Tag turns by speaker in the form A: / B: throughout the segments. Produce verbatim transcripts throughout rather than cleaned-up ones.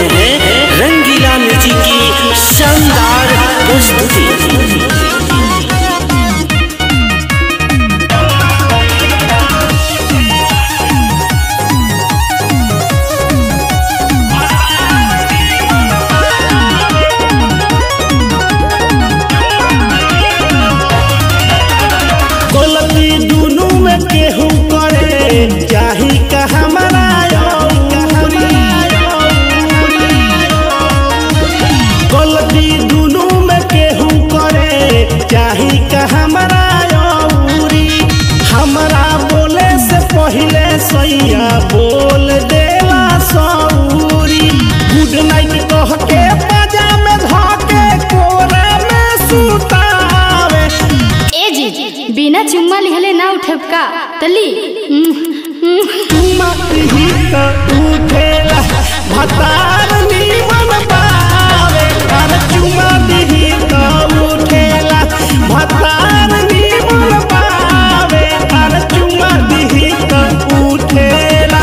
A: रहे हैं रंगीला म्यूजिक की शानदार प्रस्तुति।
B: केहू करे चाही का हमारा गलती दुनू में केहू करे चाही का हमारा हमारा बोले से पहले सैया बोल देला सौरी। गुड नाइट कह के बाजा में धके कोरा में सुतावे।
C: ए जी बिना चुम्मा लिहले ना उठब का तली
B: चुम्मा ही तो उठेला भतार नीमन पावे। अरे चुम्मा ही तो उठेला भतार नीमन पावे। अरे चुम्मा ही तो उठेला।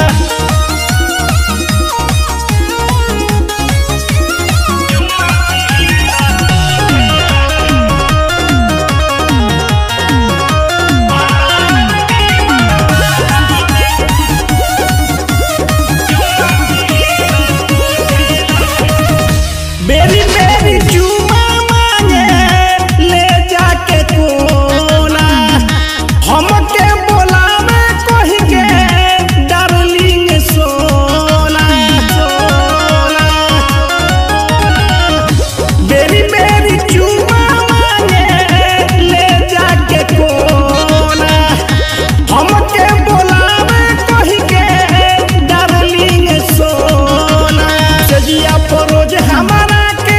B: मेरी मेरी चुमा मांगे ले जाके कोना हमके बोलावे कह के डार्लिंग सोना सोना। मेरी मेरी चुमा मांगे ले जाके कोना हमके बोलावे कह के डार्लिंग सोना। सजिया परोज हमारा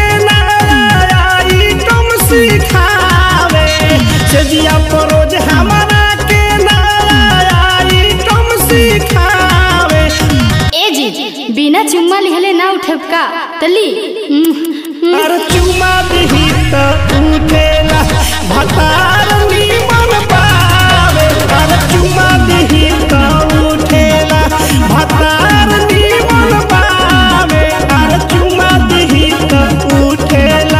B: सिखावे सजिया परोज हमारा के नाई तुम सिखावे।
C: ए जी बिना चुम्मा लिहले ना उठब का तली
B: अरे चुम्मा ही तो उठेला भतार नीमन पावे। अरे चुम्मा ही तो उठेला भतार नीमन पावे। अरे चुम्मा ही तो उठेला।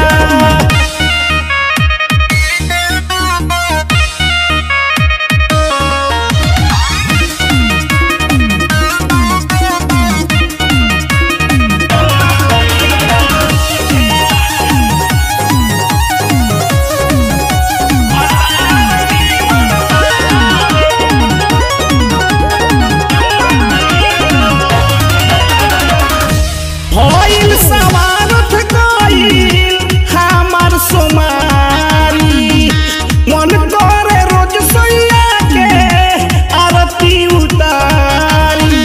B: होइल सवारथ गइल हमार सोमारी मन करे रोज सैया के आरती उतारी।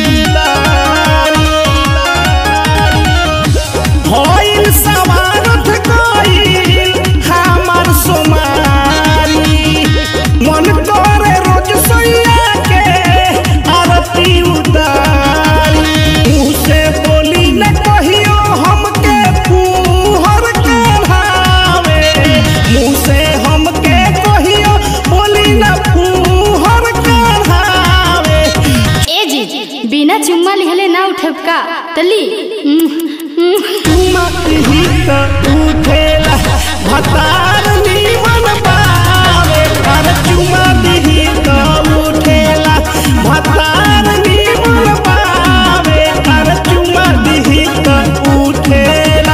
B: होइल सवारथ गइल हमार सोमारी मन करे रोज सैया के आरती उतारी। मुँह से बोली न कहियो हमके फूहर कढ़ावे। मुँह से हमके कहियो बोली न फूहर कढ़ावे।
C: ए जी बिना चुम्मा लिहले ना उठब का तली
B: चुम्मा ही तो उठेला भतार नीमन पावे। अरे चुम्मा ही तो उठेला भतार नीमन पावे। अरे चुम्मा ही तो उठेला।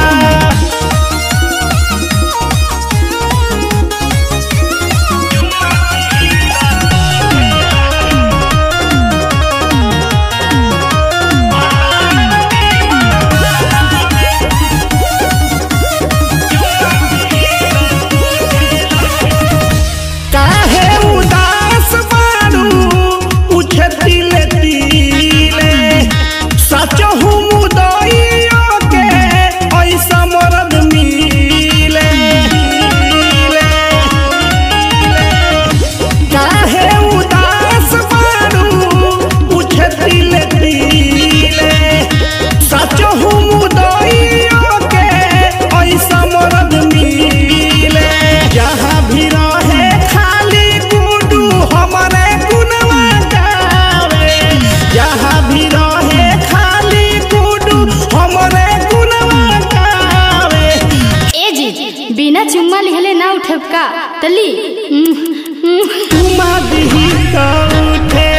C: बिना चुम्मा लिहले ना उठब का तली
B: चुम्मा दिही तो उठे